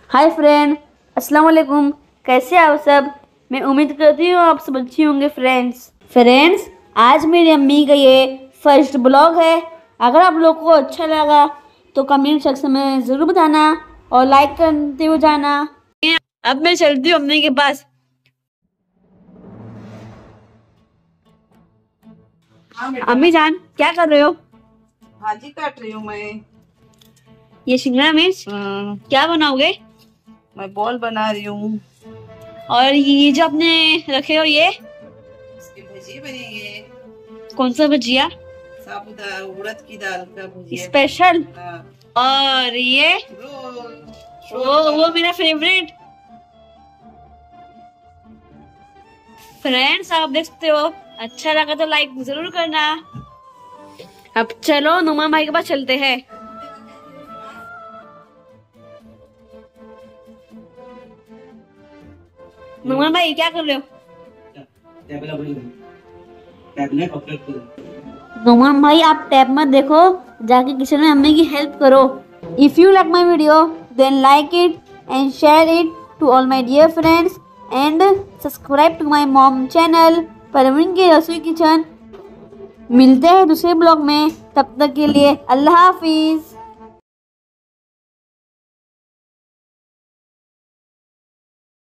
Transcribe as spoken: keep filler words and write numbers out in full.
Hi friend, अस्सलाम वालेकुम। कैसे आप सब? मैं उम्मीद करती हूँ आप सब अच्छी होंगे। फ्रेंड्स फ्रेंड्स आज मेरी अम्मी का ये फर्स्ट ब्लॉग है। अगर आप लोग को अच्छा लगा तो कमेंट सेक्शन में ज़रूर बताना और लाइक करते हुए जाना। अब मैं चलती हूँ अम्मी के पास। अम्मी जान, क्या कर रहे हो? भाजी काट रही हूँ मैं। ये शिमला मिर्च क्या बनाओगे? मैं बॉल बना रही हूँ। और ये जो आपने रखे हो ये इसकी भजी बनेंगे। कौन सा भजिया? साबुदाना उड़द की दाल का भजिया स्पेशल। हाँ। और ये वो वो मेरा फेवरेट। फ्रेंड्स आप देख सकते हो, अच्छा लगा तो लाइक जरूर करना। अब चलो नुमान भाई के पास चलते हैं। नुमान भाई क्या कर रहे हो? नुमान भाई आप टैब मत देखो, जाके किचन में अम्मी की हेल्प करो। If you like my video then like it and share it to all my dear friends and subscribe to my mom channel Parveen की रसोई किचन। मिलते हैं दूसरे ब्लॉग में, तब तक के लिए अल्लाह हाफिज।